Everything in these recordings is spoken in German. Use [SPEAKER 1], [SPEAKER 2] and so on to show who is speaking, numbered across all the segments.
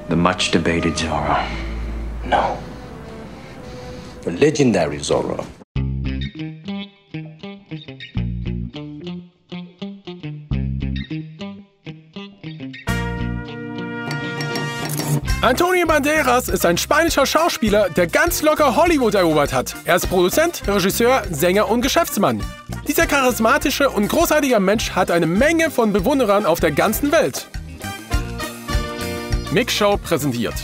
[SPEAKER 1] The much debated Zorro.
[SPEAKER 2] No. The legendary Zorro.
[SPEAKER 3] Antonio Banderas ist ein spanischer Schauspieler, der ganz locker Hollywood erobert hat. Er ist Produzent, Regisseur, Sänger und Geschäftsmann. Dieser charismatische und großartige Mensch hat eine Menge von Bewunderern auf der ganzen Welt. Mix Show präsentiert.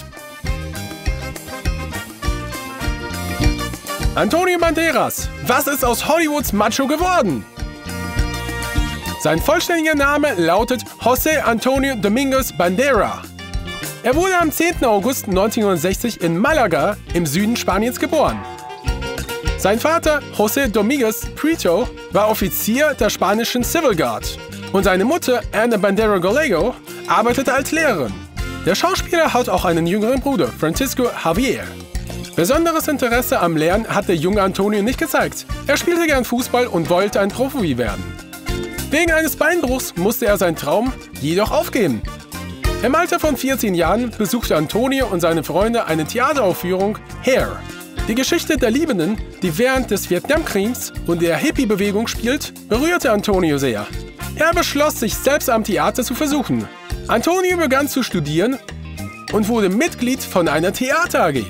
[SPEAKER 3] Antonio Banderas. Was ist aus Hollywoods Macho geworden? Sein vollständiger Name lautet José Antonio Domínguez Bandera. Er wurde am 10. August 1960 in Málaga im Süden Spaniens geboren. Sein Vater, José Domínguez Prieto, war Offizier der spanischen Civil Guard. Und seine Mutter, Ana Bandera Gallego, arbeitete als Lehrerin. Der Schauspieler hat auch einen jüngeren Bruder, Francisco Javier. Besonderes Interesse am Lernen hat der junge Antonio nicht gezeigt. Er spielte gern Fußball und wollte ein Profi werden. Wegen eines Beinbruchs musste er seinen Traum jedoch aufgeben. Im Alter von 14 Jahren besuchte Antonio und seine Freunde eine Theateraufführung Hair. Die Geschichte der Liebenden, die während des Vietnamkriegs und der Hippie-Bewegung spielt, berührte Antonio sehr. Er beschloss, sich selbst am Theater zu versuchen. Antonio begann zu studieren und wurde Mitglied von einer Theater AG.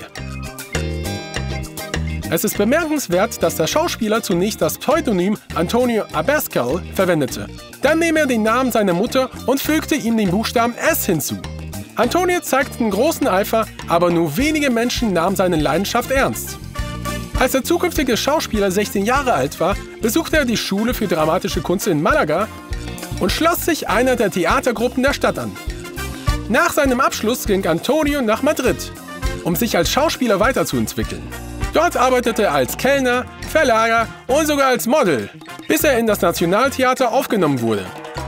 [SPEAKER 3] Es ist bemerkenswert, dass der Schauspieler zunächst das Pseudonym Antonio Abascal verwendete. Dann nahm er den Namen seiner Mutter und fügte ihm den Buchstaben S hinzu. Antonio zeigte einen großen Eifer, aber nur wenige Menschen nahmen seine Leidenschaft ernst. Als der zukünftige Schauspieler 16 Jahre alt war, besuchte er die Schule für dramatische Kunst in Málaga und schloss sich einer der Theatergruppen der Stadt an. Nach seinem Abschluss ging Antonio nach Madrid, um sich als Schauspieler weiterzuentwickeln. Dort arbeitete er als Kellner, Verleger und sogar als Model, bis er in das Nationaltheater aufgenommen wurde.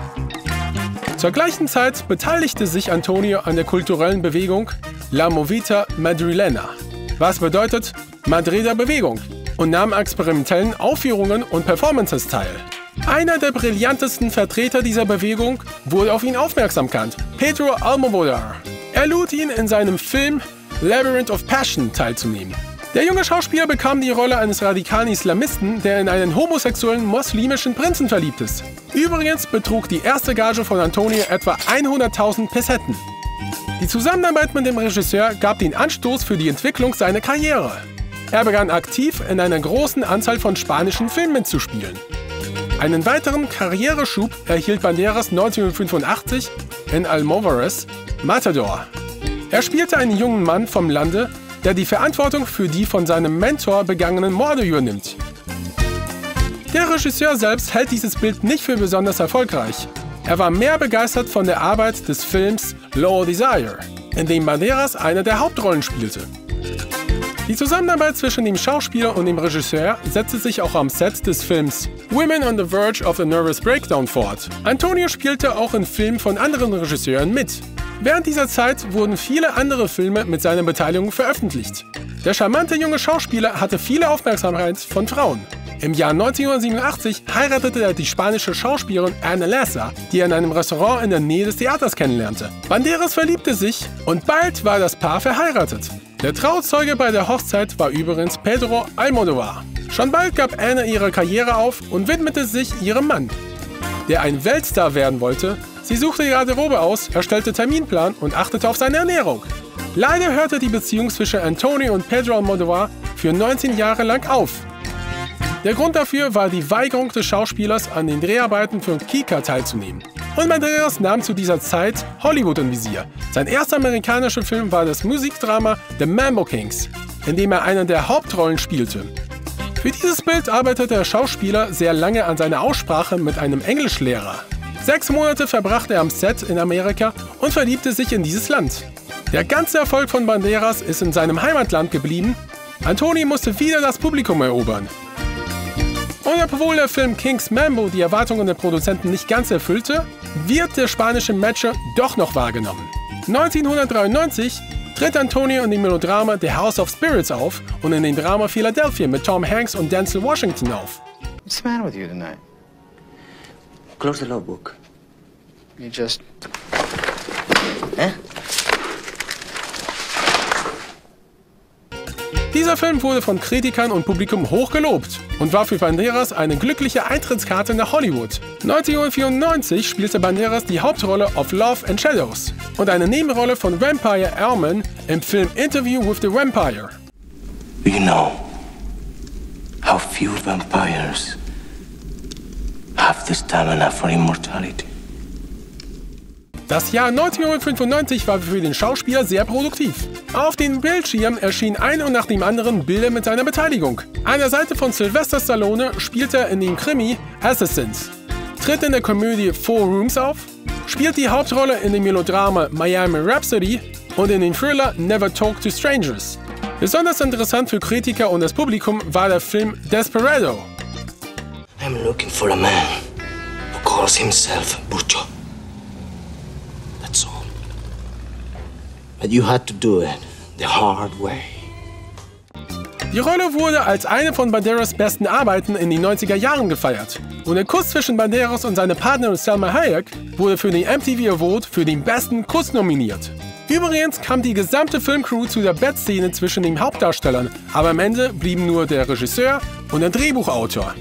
[SPEAKER 3] Zur gleichen Zeit beteiligte sich Antonio an der kulturellen Bewegung La Movida Madrilena, was bedeutet Madrider Bewegung, und nahm an experimentellen Aufführungen und Performances teil. Einer der brillantesten Vertreter dieser Bewegung wurde auf ihn aufmerksam gemacht, Pedro Almodóvar. Er lud ihn in seinem Film Labyrinth of Passion teilzunehmen. Der junge Schauspieler bekam die Rolle eines radikalen Islamisten, der in einen homosexuellen muslimischen Prinzen verliebt ist. Übrigens betrug die erste Gage von Antonio etwa 100.000 Pesetten. Die Zusammenarbeit mit dem Regisseur gab den Anstoß für die Entwicklung seiner Karriere. Er begann aktiv in einer großen Anzahl von spanischen Filmen mitzuspielen. Einen weiteren Karriereschub erhielt Banderas 1985 in Almodóvar's Matador. Er spielte einen jungen Mann vom Lande, der die Verantwortung für die von seinem Mentor begangenen Morde übernimmt. Der Regisseur selbst hält dieses Bild nicht für besonders erfolgreich. Er war mehr begeistert von der Arbeit des Films Low Desire, in dem Banderas eine der Hauptrollen spielte. Die Zusammenarbeit zwischen dem Schauspieler und dem Regisseur setzte sich auch am Set des Films Women on the Verge of a Nervous Breakdown fort. Antonio spielte auch in Filmen von anderen Regisseuren mit. Während dieser Zeit wurden viele andere Filme mit seiner Beteiligung veröffentlicht. Der charmante junge Schauspieler hatte viele Aufmerksamkeit von Frauen. Im Jahr 1987 heiratete er die spanische Schauspielerin Ana Lessa, die er in einem Restaurant in der Nähe des Theaters kennenlernte. Banderas verliebte sich und bald war das Paar verheiratet. Der Trauzeuge bei der Hochzeit war übrigens Pedro Almodóvar. Schon bald gab Ana ihre Karriere auf und widmete sich ihrem Mann, der ein Weltstar werden wollte. Sie suchte die Garderobe aus, erstellte Terminplan und achtete auf seine Ernährung. Leider hörte die Beziehung zwischen Antonio und Pedro Almodóvar für 19 Jahre lang auf. Der Grund dafür war die Weigerung des Schauspielers, an den Dreharbeiten für Kika teilzunehmen. Und Banderas nahm zu dieser Zeit Hollywood im Visier. Sein erster amerikanischer Film war das Musikdrama The Mambo Kings, in dem er eine der Hauptrollen spielte. Für dieses Bild arbeitete der Schauspieler sehr lange an seiner Aussprache mit einem Englischlehrer. 6 Monate verbrachte er am Set in Amerika und verliebte sich in dieses Land. Der ganze Erfolg von Banderas ist in seinem Heimatland geblieben. Antonio musste wieder das Publikum erobern. Und obwohl der Film King's Mambo die Erwartungen der Produzenten nicht ganz erfüllte, wird der spanische Matcher doch noch wahrgenommen. 1993 tritt Antonio in dem Melodrama The House of Spirits auf und in dem Drama Philadelphia mit Tom Hanks und Denzel Washington auf.
[SPEAKER 1] What's the matter with you tonight? Close the law book.
[SPEAKER 2] You just...
[SPEAKER 1] Eh?
[SPEAKER 3] Dieser Film wurde von Kritikern und Publikum hoch gelobt und war für Banderas eine glückliche Eintrittskarte nach Hollywood. 1994 spielte Banderas die Hauptrolle of Love and Shadows und eine Nebenrolle von Vampire Ehrman im Film Interview with the Vampire.
[SPEAKER 2] Do you know how few vampires have the stamina for immortality?
[SPEAKER 3] Das Jahr 1995 war für den Schauspieler sehr produktiv. Auf den Bildschirmen erschienen ein und nach dem anderen Bilder mit seiner Beteiligung. An der Seite von Sylvester Stallone spielt er in dem Krimi Assassins, tritt in der Komödie Four Rooms auf, spielt die Hauptrolle in dem Melodrama Miami Rhapsody und in dem Thriller Never Talk to Strangers. Besonders interessant für Kritiker und das Publikum war der Film Desperado.
[SPEAKER 2] I'm looking for a man who calls himself Butcher. That's all. But you had to do it the hard way.
[SPEAKER 3] Die Rolle wurde als eine von Banderas besten Arbeiten in den 90er Jahren gefeiert. Und der Kuss zwischen Banderas und seiner Partnerin Salma Hayek wurde für den MTV Award für den besten Kuss nominiert. Übrigens kam die gesamte Filmcrew zu der Bettszene zwischen den Hauptdarstellern, aber am Ende blieben nur der Regisseur und der Drehbuchautor.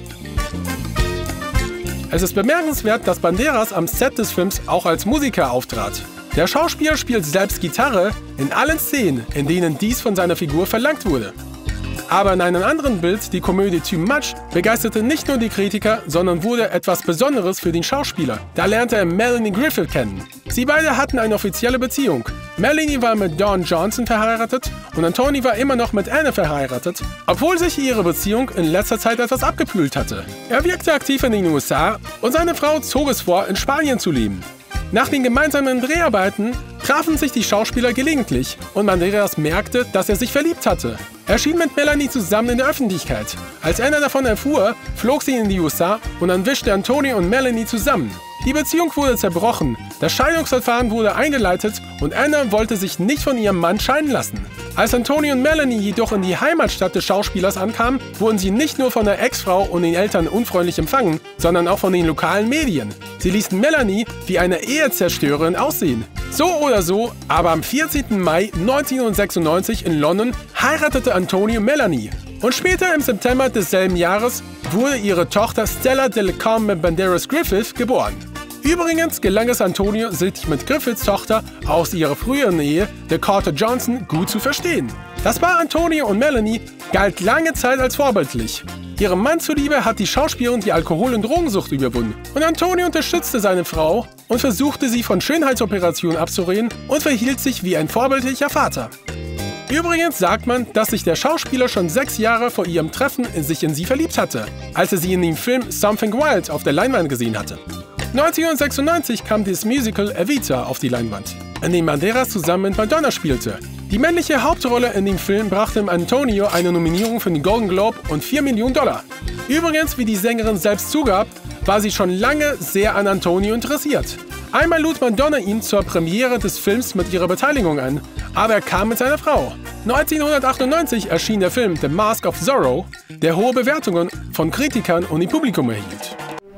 [SPEAKER 3] Es ist bemerkenswert, dass Banderas am Set des Films auch als Musiker auftrat. Der Schauspieler spielt selbst Gitarre in allen Szenen, in denen dies von seiner Figur verlangt wurde. Aber in einem anderen Bild, die Komödie Too Much, begeisterte nicht nur die Kritiker, sondern wurde etwas Besonderes für den Schauspieler. Da lernte er Melanie Griffith kennen. Sie beide hatten eine offizielle Beziehung. Melanie war mit Don Johnson verheiratet und Anthony war immer noch mit Anna verheiratet, obwohl sich ihre Beziehung in letzter Zeit etwas abgekühlt hatte. Er wirkte aktiv in den USA und seine Frau zog es vor, in Spanien zu leben. Nach den gemeinsamen Dreharbeiten trafen sich die Schauspieler gelegentlich und Banderas merkte, dass er sich verliebt hatte. Er schien mit Melanie zusammen in der Öffentlichkeit. Als Anna davon erfuhr, flog sie in die USA und dann wischte Anthony und Melanie zusammen. Die Beziehung wurde zerbrochen, das Scheidungsverfahren wurde eingeleitet und Anna wollte sich nicht von ihrem Mann scheiden lassen. Als Anthony und Melanie jedoch in die Heimatstadt des Schauspielers ankamen, wurden sie nicht nur von der Ex-Frau und den Eltern unfreundlich empfangen, sondern auch von den lokalen Medien. Sie ließen Melanie wie eine Ehezerstörerin aussehen. So oder so, aber am 14. Mai 1996 in London heiratete Antonio Melanie. Und später im September desselben Jahres wurde ihre Tochter Stella del Carmen Banderas Griffith geboren. Übrigens gelang es Antonio, sich mit Griffiths Tochter aus ihrer früheren Ehe, der Carter Johnson, gut zu verstehen. Das Paar Antonio und Melanie galt lange Zeit als vorbildlich. Ihrem Mann zuliebe hat die Schauspielerin die Alkohol- und Drogensucht überwunden. Und Antonio unterstützte seine Frau und versuchte sie von Schönheitsoperationen abzureden und verhielt sich wie ein vorbildlicher Vater. Übrigens sagt man, dass sich der Schauspieler schon 6 Jahre vor ihrem Treffen sich in sie verliebt hatte, als er sie in dem Film Something Wild auf der Leinwand gesehen hatte. 1996 kam das Musical Evita auf die Leinwand, in dem Banderas zusammen mit Madonna spielte. Die männliche Hauptrolle in dem Film brachte Antonio eine Nominierung für den Golden Globe und $4 Millionen. Übrigens, wie die Sängerin selbst zugab, war sie schon lange sehr an Antonio interessiert. Einmal lud Madonna ihn zur Premiere des Films mit ihrer Beteiligung ein, aber er kam mit seiner Frau. 1998 erschien der Film The Mask of Zorro, der hohe Bewertungen von Kritikern und dem Publikum erhielt.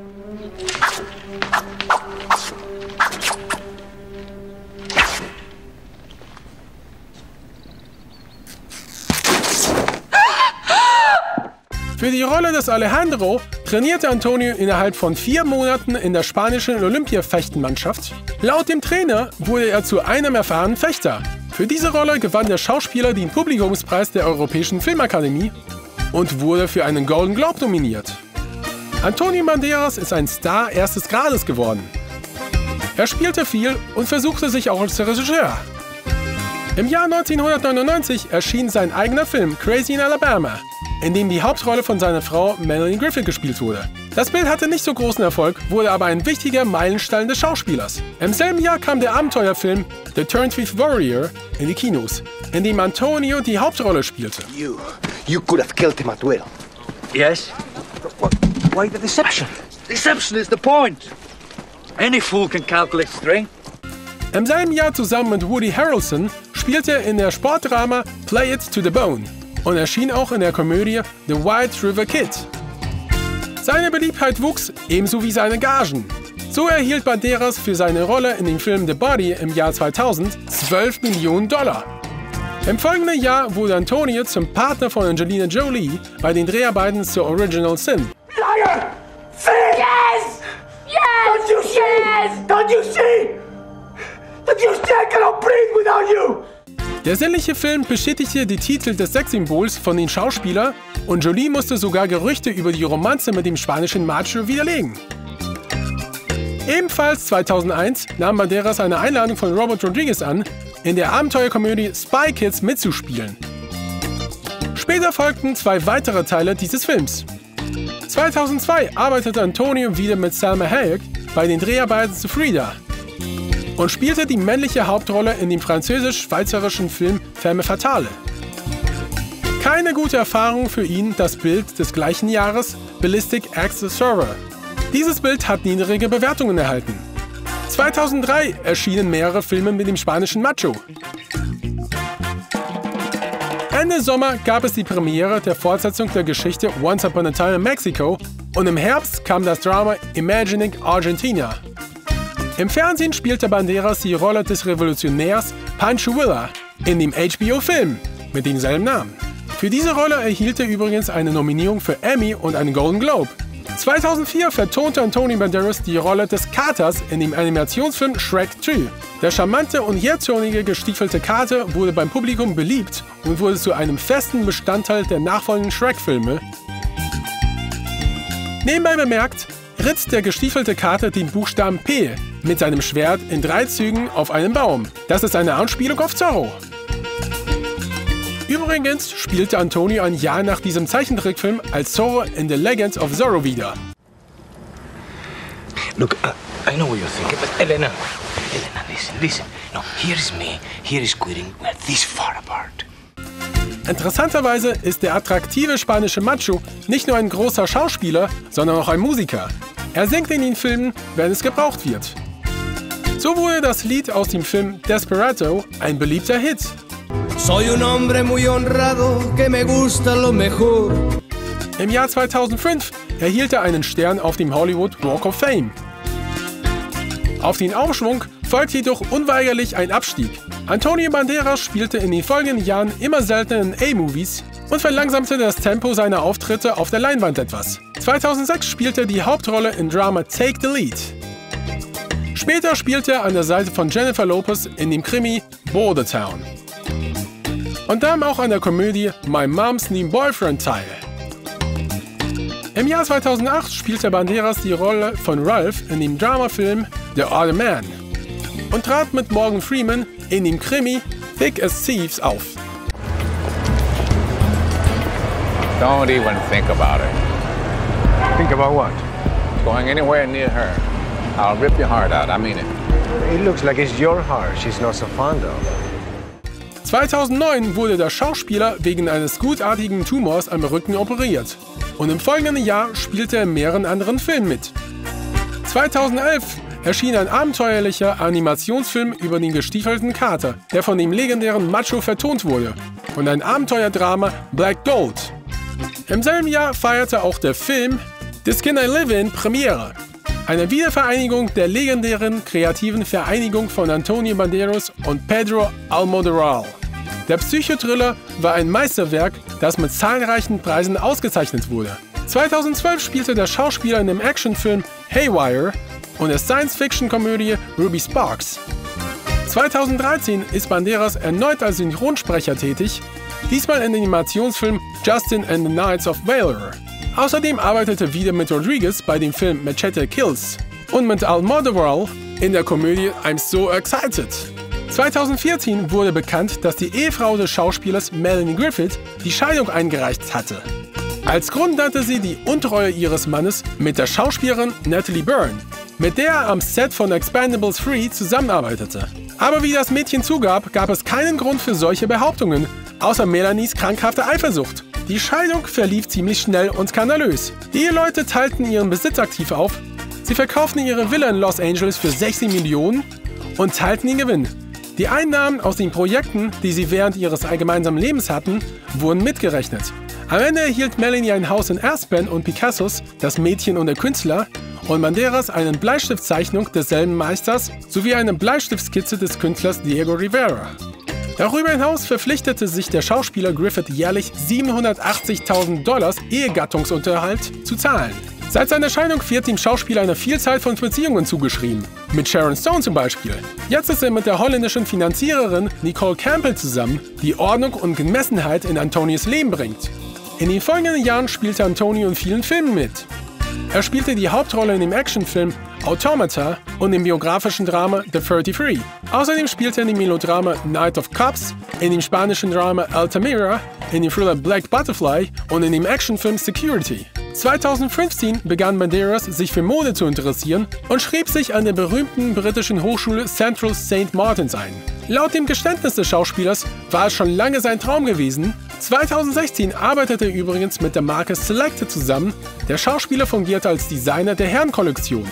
[SPEAKER 3] Für die Rolle des Alejandro trainierte Antonio innerhalb von 4 Monaten in der spanischen Olympiafechtenmannschaft. Laut dem Trainer wurde er zu einem erfahrenen Fechter. Für diese Rolle gewann der Schauspieler den Publikumspreis der Europäischen Filmakademie und wurde für einen Golden Globe nominiert. Antonio Banderas ist ein Star erstes Grades geworden. Er spielte viel und versuchte sich auch als Regisseur. Im Jahr 1999 erschien sein eigener Film Crazy in Alabama, in dem die Hauptrolle von seiner Frau Melanie Griffith gespielt wurde. Das Bild hatte nicht so großen Erfolg, wurde aber ein wichtiger Meilenstein des Schauspielers. Im selben Jahr kam der Abenteuerfilm The Turned Warrior in die Kinos, in dem Antonio die Hauptrolle spielte.
[SPEAKER 4] You could have killed him at will.
[SPEAKER 5] Yes?
[SPEAKER 4] Why the deception?
[SPEAKER 5] Deception is the point. Any fool can calculate strength.
[SPEAKER 3] Im selben Jahr zusammen mit Woody Harrelson spielte er in der Sportdrama Play It to the Bone und erschien auch in der Komödie The White River Kid. Seine Beliebtheit wuchs, ebenso wie seine Gagen. So erhielt Banderas für seine Rolle in dem Film The Body im Jahr 2000 $12 Millionen. Im folgenden Jahr wurde Antonio zum Partner von Angelina Jolie bei den Dreharbeiten zur Original Sin.
[SPEAKER 6] Liar! Finish!
[SPEAKER 7] Yes! Yes!
[SPEAKER 6] Don't you see?
[SPEAKER 7] Yes!
[SPEAKER 6] Don't you see? That you still cannot breathe without you!
[SPEAKER 3] Der sinnliche Film bestätigte die Titel des Sexsymbols von den Schauspielern und Jolie musste sogar Gerüchte über die Romanze mit dem spanischen Macho widerlegen. Ebenfalls 2001 nahm Banderas eine Einladung von Robert Rodriguez an, in der Abenteuerkomödie Spy Kids mitzuspielen. Später folgten 2 weitere Teile dieses Films. 2002 arbeitete Antonio wieder mit Salma Hayek bei den Dreharbeiten zu Frida und spielte die männliche Hauptrolle in dem französisch-schweizerischen Film Femme Fatale. Keine gute Erfahrung für ihn das Bild des gleichen Jahres, Ballistic Axe the Server. Dieses Bild hat niedrige Bewertungen erhalten. 2003 erschienen mehrere Filme mit dem spanischen Macho. Ende Sommer gab es die Premiere der Fortsetzung der Geschichte Once Upon a Time in Mexico und im Herbst kam das Drama Imagining Argentina. Im Fernsehen spielte Banderas die Rolle des Revolutionärs Pancho Villa in dem HBO-Film mit demselben Namen. Für diese Rolle erhielt er übrigens eine Nominierung für Emmy und einen Golden Globe. 2004 vertonte Antonio Banderas die Rolle des Katers in dem Animationsfilm Shrek 2. Der charmante und jähzornige gestiefelte Kater wurde beim Publikum beliebt und wurde zu einem festen Bestandteil der nachfolgenden Shrek-Filme. Nebenbei bemerkt, ritzt der gestiefelte Kater den Buchstaben P mit seinem Schwert in 3 Zügen auf einen Baum. Das ist eine Anspielung auf Zorro. Übrigens spielte Antonio ein Jahr nach diesem Zeichentrickfilm als Zorro in The Legends of Zorro wieder.
[SPEAKER 2] Look, I know what you're thinking, but Elena, listen. No, here is me, here is quitting. We're this far apart.
[SPEAKER 3] Interessanterweise ist der attraktive spanische Macho nicht nur ein großer Schauspieler, sondern auch ein Musiker. Er singt in den Filmen, wenn es gebraucht wird. So wurde das Lied aus dem Film Desperado ein beliebter Hit.
[SPEAKER 8] Soy un hombre muy honrado, que me gusta lo mejor.
[SPEAKER 3] Im Jahr 2005 erhielt er einen Stern auf dem Hollywood Walk of Fame. Auf den Aufschwung folgt jedoch unweigerlich ein Abstieg. Antonio Banderas spielte in den folgenden Jahren immer seltener in A-Movies und verlangsamte das Tempo seiner Auftritte auf der Leinwand etwas. 2006 spielte er die Hauptrolle im Drama Take the Lead. Später spielte er an der Seite von Jennifer Lopez in dem Krimi Border Town. Und nahm auch an der Komödie My Mom's New Boyfriend teil. Im Jahr 2008 spielte Banderas die Rolle von Ralph in dem Dramafilm The Other Man und trat mit Morgan Freeman in dem Krimi Thick as Thieves auf.
[SPEAKER 9] Don't even think about it.
[SPEAKER 1] Think about what?
[SPEAKER 9] Going anywhere near her. I'll rip your heart out, I mean it.
[SPEAKER 1] It looks like it's your heart she's not so fond of.
[SPEAKER 3] 2009 wurde der Schauspieler wegen eines gutartigen Tumors am Rücken operiert und im folgenden Jahr spielte er in mehreren anderen Filmen mit. 2011 erschien ein abenteuerlicher Animationsfilm über den gestiefelten Kater, der von dem legendären Macho vertont wurde, und ein Abenteuerdrama Black Gold. Im selben Jahr feierte auch der Film The Skin I Live In Premiere, eine Wiedervereinigung der legendären kreativen Vereinigung von Antonio Banderas und Pedro Almodovar. Der Psychothriller war ein Meisterwerk, das mit zahlreichen Preisen ausgezeichnet wurde. 2012 spielte der Schauspieler in dem Actionfilm Haywire und der Science-Fiction-Komödie Ruby Sparks. 2013 ist Banderas erneut als Synchronsprecher tätig, diesmal in dem Animationsfilm Justin and the Knights of Valor. Außerdem arbeitete er wieder mit Rodriguez bei dem Film Machete Kills und mit Almodovar in der Komödie I'm So Excited. 2014 wurde bekannt, dass die Ehefrau des Schauspielers Melanie Griffith die Scheidung eingereicht hatte. Als Grund nannte sie die Untreue ihres Mannes mit der Schauspielerin Natalie Byrne, mit der er am Set von Expendables 3 zusammenarbeitete. Aber wie das Mädchen zugab, gab es keinen Grund für solche Behauptungen, außer Melanies krankhafte Eifersucht. Die Scheidung verlief ziemlich schnell und skandalös. Die Eheleute teilten ihren Besitz aktiv auf, sie verkauften ihre Villa in Los Angeles für 16 Millionen und teilten den Gewinn. Die Einnahmen aus den Projekten, die sie während ihres gemeinsamen Lebens hatten, wurden mitgerechnet. Am Ende erhielt Melanie ein Haus in Aspen und Picassos, das Mädchen und der Künstler, und Banderas eine Bleistiftzeichnung desselben Meisters sowie eine Bleistiftskizze des Künstlers Diego Rivera. Darüber hinaus verpflichtete sich der Schauspieler Griffith jährlich $780.000 Ehegattungsunterhalt zu zahlen. Seit seiner Scheidung wird dem Schauspieler eine Vielzahl von Beziehungen zugeschrieben. Mit Sharon Stone zum Beispiel. Jetzt ist er mit der holländischen Finanziererin Nicole Campbell zusammen, die Ordnung und Gemessenheit in Antonios Leben bringt. In den folgenden Jahren spielte Antonio in vielen Filmen mit. Er spielte die Hauptrolle in dem Actionfilm Automata und im biografischen Drama The 33. Außerdem spielte er in dem Melodrama Night of Cups, in dem spanischen Drama Altamira, in dem Thriller Black Butterfly und in dem Actionfilm Security. 2015 begann Banderas, sich für Mode zu interessieren und schrieb sich an der berühmten britischen Hochschule Central St. Martins ein. Laut dem Geständnis des Schauspielers war es schon lange sein Traum gewesen. 2016 arbeitete er übrigens mit der Marke Selected zusammen. Der Schauspieler fungierte als Designer der Herrenkollektion.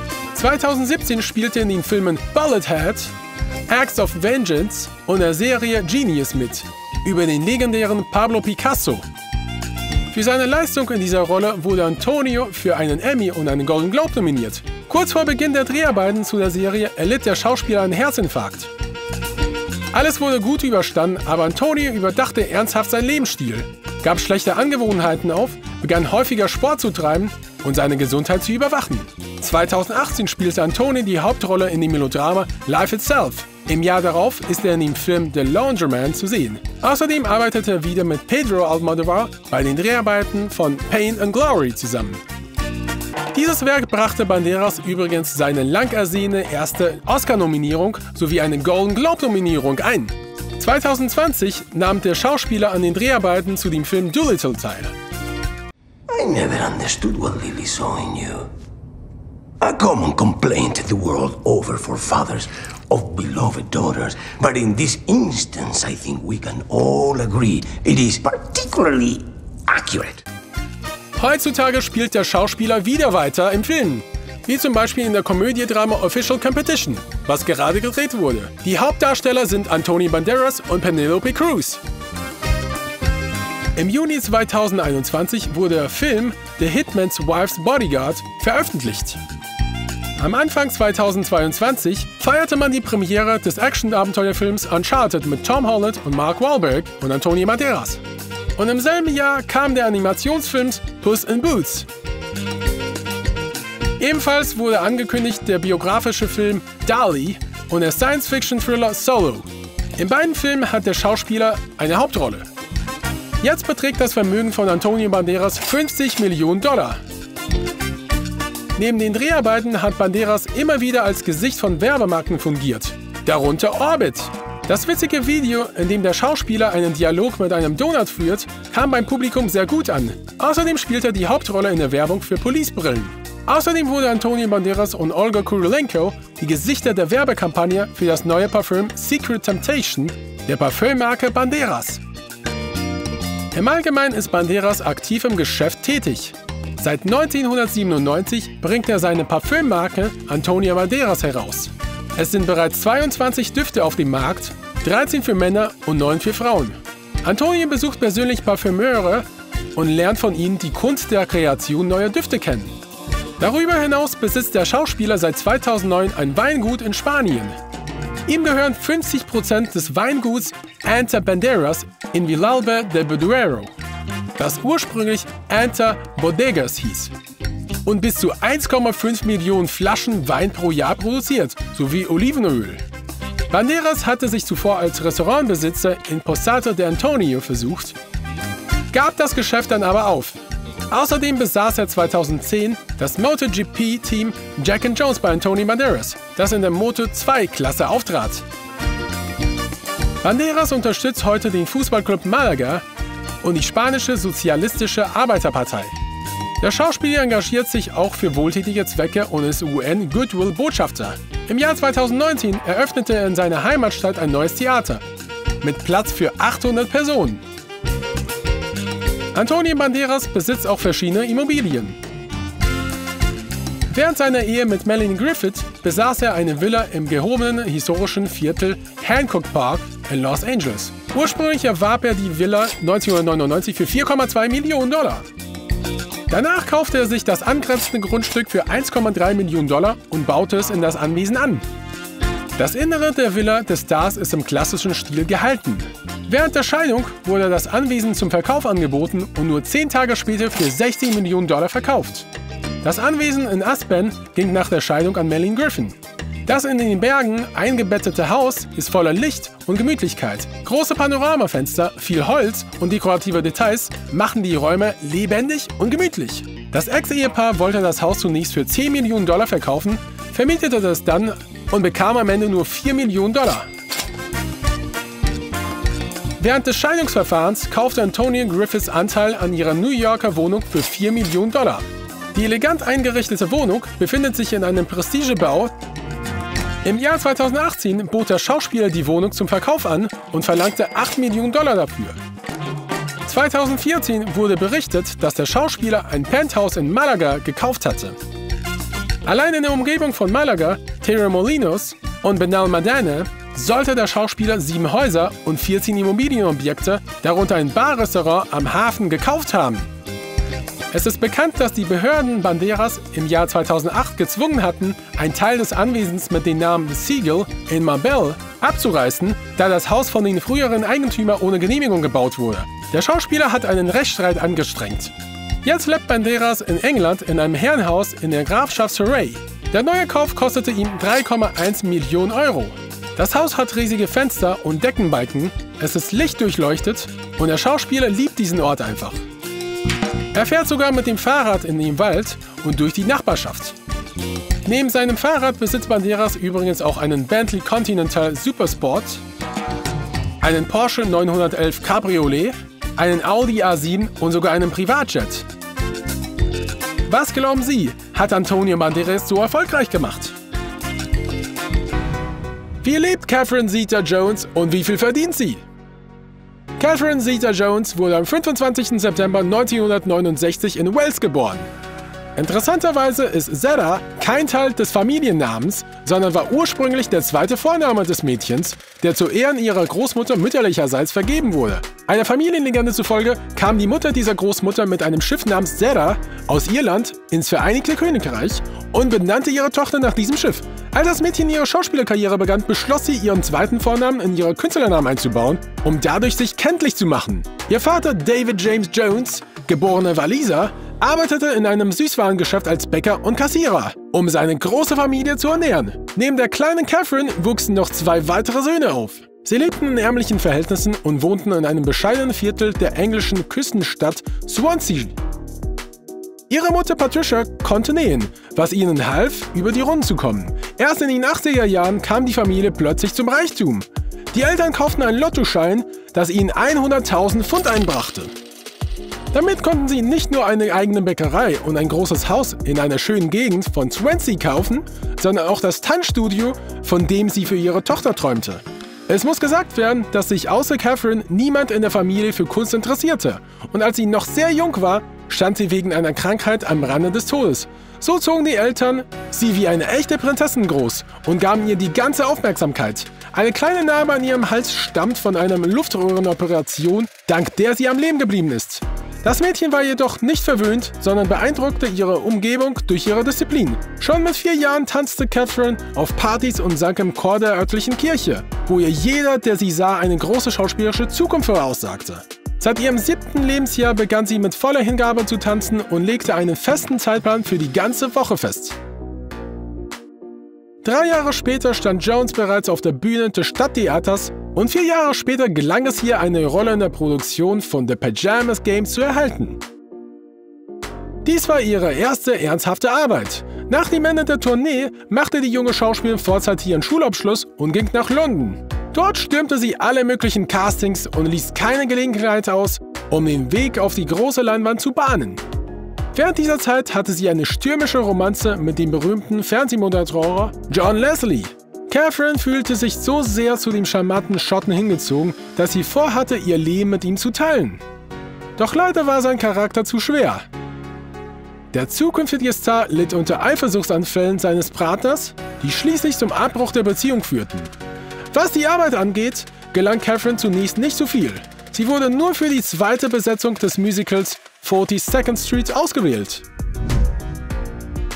[SPEAKER 3] 2017 spielte er in den Filmen Bullethead, Acts of Vengeance und der Serie Genius mit, über den legendären Pablo Picasso. Für seine Leistung in dieser Rolle wurde Antonio für einen Emmy und einen Golden Globe nominiert. Kurz vor Beginn der Dreharbeiten zu der Serie erlitt der Schauspieler einen Herzinfarkt. Alles wurde gut überstanden, aber Antonio überdachte ernsthaft seinen Lebensstil, gab schlechte Angewohnheiten auf, begann häufiger Sport zu treiben und seine Gesundheit zu überwachen. 2018 spielte Antonio die Hauptrolle in dem Melodrama Life Itself. Im Jahr darauf ist er in dem Film The Laundryman zu sehen. Außerdem arbeitete er wieder mit Pedro Almodovar bei den Dreharbeiten von Pain and Glory zusammen. Dieses Werk brachte Banderas übrigens seine lang ersehene erste Oscar-Nominierung sowie eine Golden Globe-Nominierung ein. 2020 nahm der Schauspieler an den Dreharbeiten zu dem Film Dolittle teil.
[SPEAKER 7] I never understood what Lily saw in you. A common complaint the world over for fathers of beloved daughters. But in this instance, I think we can all agree it is particularly accurate.
[SPEAKER 3] Heutzutage spielt der Schauspieler wieder weiter im Film. Wie zum Beispiel in der Komödie-Drama Official Competition, was gerade gedreht wurde. Die Hauptdarsteller sind Antonio Banderas und Penelope Cruz. Im Juni 2021 wurde der Film The Hitman's Wife's Bodyguard veröffentlicht. Am Anfang 2022 feierte man die Premiere des Action-Abenteuerfilms Uncharted mit Tom Holland und Mark Wahlberg und Antonio Banderas. Und im selben Jahr kam der Animationsfilm Puss in Boots. Ebenfalls wurde angekündigt der biografische Film Dali und der Science-Fiction-Thriller Solo. In beiden Filmen hat der Schauspieler eine Hauptrolle. Jetzt beträgt das Vermögen von Antonio Banderas $50 Millionen. Neben den Dreharbeiten hat Banderas immer wieder als Gesicht von Werbemarken fungiert, darunter Orbit. Das witzige Video, in dem der Schauspieler einen Dialog mit einem Donut führt, kam beim Publikum sehr gut an. Außerdem spielt er die Hauptrolle in der Werbung für Police-Brillen. Außerdem wurde Antonio Banderas und Olga Kurylenko die Gesichter der Werbekampagne für das neue Parfüm Secret Temptation der Parfümmarke Banderas. Im Allgemeinen ist Banderas aktiv im Geschäft tätig. Seit 1997 bringt er seine Parfümmarke Antonio Banderas heraus. Es sind bereits 22 Düfte auf dem Markt, 13 für Männer und 9 für Frauen. Antonio besucht persönlich Parfümeure und lernt von ihnen die Kunst der Kreation neuer Düfte kennen. Darüber hinaus besitzt der Schauspieler seit 2009 ein Weingut in Spanien. Ihm gehören 50% des Weinguts Anta Banderas in Villalba del Duero, das ursprünglich Anta Bodegas hieß und bis zu 1,5 Millionen Flaschen Wein pro Jahr produziert, sowie Olivenöl. Banderas hatte sich zuvor als Restaurantbesitzer in Posato de Antonio versucht, gab das Geschäft dann aber auf. Außerdem besaß er 2010 das MotoGP-Team Jack & Jones bei Antonio Banderas, das in der Moto2-Klasse auftrat. Banderas unterstützt heute den Fußballclub Malaga und die spanische Sozialistische Arbeiterpartei. Der Schauspieler engagiert sich auch für wohltätige Zwecke und ist UN-Goodwill-Botschafter. Im Jahr 2019 eröffnete er in seiner Heimatstadt ein neues Theater mit Platz für 800 Personen. Antonio Banderas besitzt auch verschiedene Immobilien. Während seiner Ehe mit Melanie Griffith besaß er eine Villa im gehobenen historischen Viertel Hancock Park in Los Angeles. Ursprünglich erwarb er die Villa 1999 für $4,2 Millionen. Danach kaufte er sich das angrenzende Grundstück für $1,3 Millionen und baute es in das Anwesen an. Das Innere der Villa des Stars ist im klassischen Stil gehalten. Während der Scheidung wurde das Anwesen zum Verkauf angeboten und nur 10 Tage später für $16 Millionen verkauft. Das Anwesen in Aspen ging nach der Scheidung an Melanie Griffin. Das in den Bergen eingebettete Haus ist voller Licht und Gemütlichkeit. Große Panoramafenster, viel Holz und dekorative Details machen die Räume lebendig und gemütlich. Das Ex-Ehepaar wollte das Haus zunächst für $10 Millionen verkaufen, vermietete das dann und bekam am Ende nur $4 Millionen. Während des Scheidungsverfahrens kaufte Antonia Griffiths Anteil an ihrer New Yorker Wohnung für $4 Millionen. Die elegant eingerichtete Wohnung befindet sich in einem Prestigebau. Im Jahr 2018 bot der Schauspieler die Wohnung zum Verkauf an und verlangte $8 Millionen dafür. 2014 wurde berichtet, dass der Schauspieler ein Penthouse in Malaga gekauft hatte. Allein in der Umgebung von Malaga, Torremolinos und Benalmádena sollte der Schauspieler 7 Häuser und 14 Immobilienobjekte, darunter ein Barrestaurant am Hafen, gekauft haben. Es ist bekannt, dass die Behörden Banderas im Jahr 2008 gezwungen hatten, einen Teil des Anwesens mit dem Namen The Seagull in Marbella abzureißen, da das Haus von den früheren Eigentümern ohne Genehmigung gebaut wurde. Der Schauspieler hat einen Rechtsstreit angestrengt. Jetzt lebt Banderas in England in einem Herrenhaus in der Grafschaft Surrey. Der neue Kauf kostete ihm €3,1 Millionen. Das Haus hat riesige Fenster und Deckenbalken, es ist lichtdurchleuchtet und der Schauspieler liebt diesen Ort einfach. Er fährt sogar mit dem Fahrrad in den Wald und durch die Nachbarschaft. Neben seinem Fahrrad besitzt Banderas übrigens auch einen Bentley Continental Supersport, einen Porsche 911 Cabriolet, einen Audi A7 und sogar einen Privatjet. Was glauben Sie, hat Antonio Banderas so erfolgreich gemacht? Wie lebt Catherine Zeta-Jones und wie viel verdient sie? Catherine Zeta-Jones wurde am 25. September 1969 in Wales geboren. Interessanterweise ist Zeta kein Teil des Familiennamens, sondern war ursprünglich der zweite Vorname des Mädchens, der zu Ehren ihrer Großmutter mütterlicherseits vergeben wurde. Einer Familienlegende zufolge kam die Mutter dieser Großmutter mit einem Schiff namens Zeta aus Irland ins Vereinigte Königreich und benannte ihre Tochter nach diesem Schiff. Als das Mädchen ihre Schauspielerkarriere begann, beschloss sie, ihren zweiten Vornamen in ihre Künstlernamen einzubauen, um dadurch sich kenntlich zu machen. Ihr Vater David James Jones, geborener Waliser, arbeitete in einem Süßwarengeschäft als Bäcker und Kassierer, um seine große Familie zu ernähren. Neben der kleinen Catherine wuchsen noch 2 weitere Söhne auf. Sie lebten in ärmlichen Verhältnissen und wohnten in einem bescheidenen Viertel der englischen Küstenstadt Swansea. Ihre Mutter Patricia konnte nähen, was ihnen half, über die Runden zu kommen. Erst in den 80er Jahren kam die Familie plötzlich zum Reichtum. Die Eltern kauften einen Lottoschein, das ihnen 100.000 Pfund einbrachte. Damit konnten sie nicht nur eine eigene Bäckerei und ein großes Haus in einer schönen Gegend von Swansea kaufen, sondern auch das Tanzstudio, von dem sie für ihre Tochter träumte. Es muss gesagt werden, dass sich außer Catherine niemand in der Familie für Kunst interessierte. Und als sie noch sehr jung war, stand sie wegen einer Krankheit am Rande des Todes. So zogen die Eltern sie wie eine echte Prinzessin groß und gaben ihr die ganze Aufmerksamkeit. Eine kleine Narbe an ihrem Hals stammt von einer Luftröhrenoperation, dank der sie am Leben geblieben ist. Das Mädchen war jedoch nicht verwöhnt, sondern beeindruckte ihre Umgebung durch ihre Disziplin. Schon mit 4 Jahren tanzte Catherine auf Partys und sang im Chor der örtlichen Kirche, wo ihr jeder, der sie sah, eine große schauspielerische Zukunft voraussagte. Seit ihrem 7. Lebensjahr begann sie mit voller Hingabe zu tanzen und legte einen festen Zeitplan für die ganze Woche fest. 3 Jahre später stand Jones bereits auf der Bühne des Stadttheaters und 4 Jahre später gelang es ihr, eine Rolle in der Produktion von The Pajamas Games zu erhalten. Dies war ihre erste ernsthafte Arbeit. Nach dem Ende der Tournee machte die junge Schauspielerin vorzeitig ihren Schulabschluss und ging nach London. Dort stürmte sie alle möglichen Castings und ließ keine Gelegenheit aus, um den Weg auf die große Leinwand zu bahnen. Während dieser Zeit hatte sie eine stürmische Romanze mit dem berühmten Fernsehmoderator John Leslie. Catherine fühlte sich so sehr zu dem charmanten Schotten hingezogen, dass sie vorhatte, ihr Leben mit ihm zu teilen. Doch leider war sein Charakter zu schwer. Der zukünftige Star litt unter Eifersuchtsanfällen seines Partners, die schließlich zum Abbruch der Beziehung führten. Was die Arbeit angeht, gelang Catherine zunächst nicht so viel. Sie wurde nur für die zweite Besetzung des Musicals 42nd Street ausgewählt.